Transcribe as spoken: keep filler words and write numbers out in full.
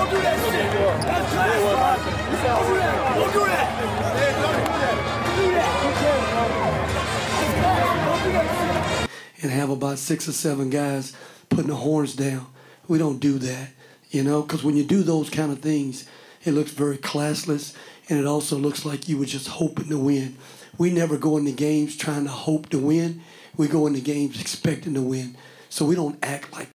Don't do that shit. That's trash. Don't do that. Don't do that. Don't do that. And have about six or seven guys putting the horns down. We don't do that, you know, because when you do those kind of things, it looks very classless, and it also looks like you were just hoping to win. We never go into games trying to hope to win. We go into games expecting to win. So we don't act like